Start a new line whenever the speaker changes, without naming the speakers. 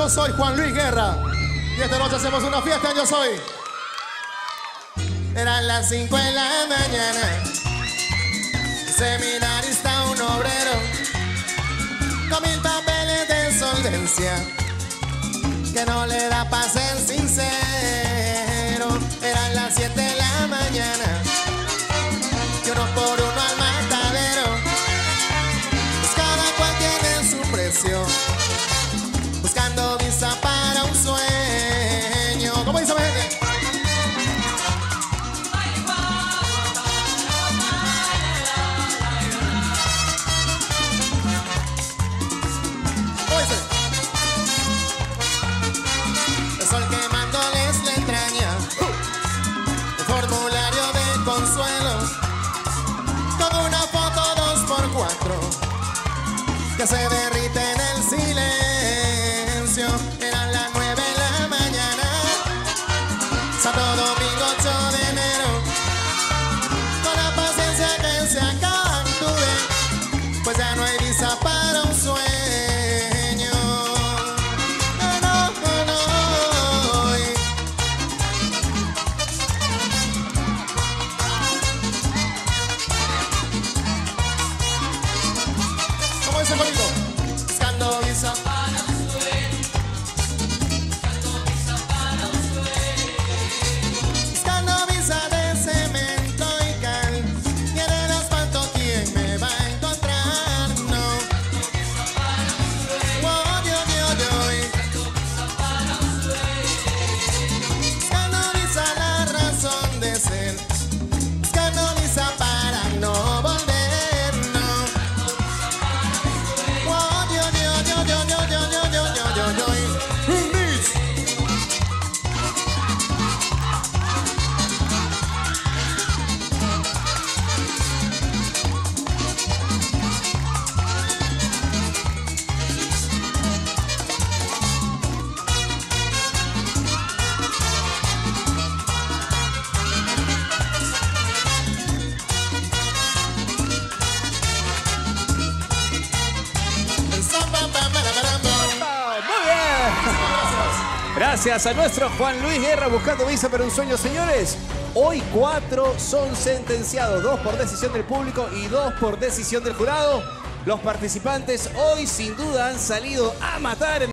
Yo soy Juan Luis Guerra y esta noche hacemos una fiesta en Yo Soy. Eran las 5 de la mañana, seminarista, un obrero, con 1000 papeles de solvencia, que no le da pa' ser sincero. Eran las 7 de la mañana, y uno por uno al matadero, pues cada cual tiene su precio, buscando visa para un sueño. ¿Cómo dice mi gente? El sol quemándoles la entraña, el formulario de consuelo, con una foto 2x4 que se derrite en el silencio. Eran las 9 de la mañana, Santo Domingo 8 de enero, con la paciencia que se acaba tuve, pues ya no hay visa para un sueño. ¿Cómo dice conmigo? Buscando visa para un sueño, buscando visa para un sueño, buscando visa de cemento y cal, y en el asfalto ¿quién me va a encontrar? No. Oh, Dios, Dios, Dios. Buscando visa la razón de ser, buscando visa para no volver.
Gracias a nuestro Juan Luis Guerra buscando visa para un sueño, señores. Hoy 4 son sentenciados, 2 por decisión del público y 2 por decisión del jurado. Los participantes hoy sin duda han salido a matar.